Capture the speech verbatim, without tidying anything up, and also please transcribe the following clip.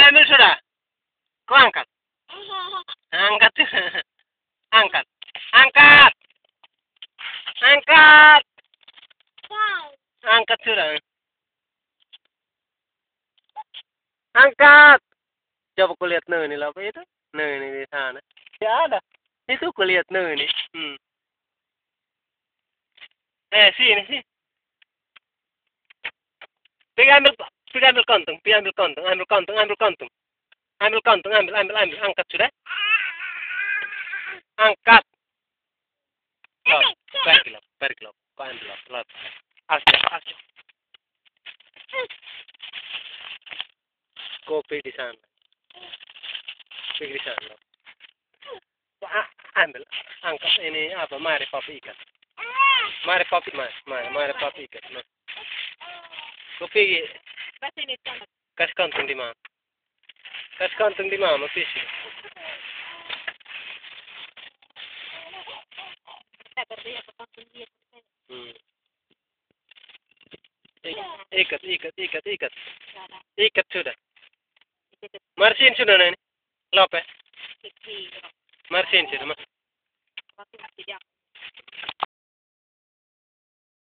ambil sudah. Kau angkat. Angkat. Angkat. Angkat. Angkat. Angkat sudah. Angkat. Coba ku lihat nih ini apa itu? Nih ini di sana. Ya ada. Itu ku lihat nih ini. Hmm. Eh sini sih. Pergi ambil, pergi ambil kantung, pergi ambil kantung, ambil kantung, ambil kantung. Ambil kantung, ambil, ambil, ambil, angkat sudah. Angkat. Lot, pergi lot, pergi lot, kau ambil lot, lot. Asyik, asyik. Kopi di sana. Pergi di sana. Ah, ambil, angkat ini apa? Mari papi ikan. Mari papi, mari, mari, mari papi ikan. Mari. Kopi. Kasih kantung di mana? Kasih kantung di mana, pisi? Hmm. Ikat, ikat, ikat, ikat. Ikat sudah. Marsin sudah nih. Lope. Marsin sudah, mas.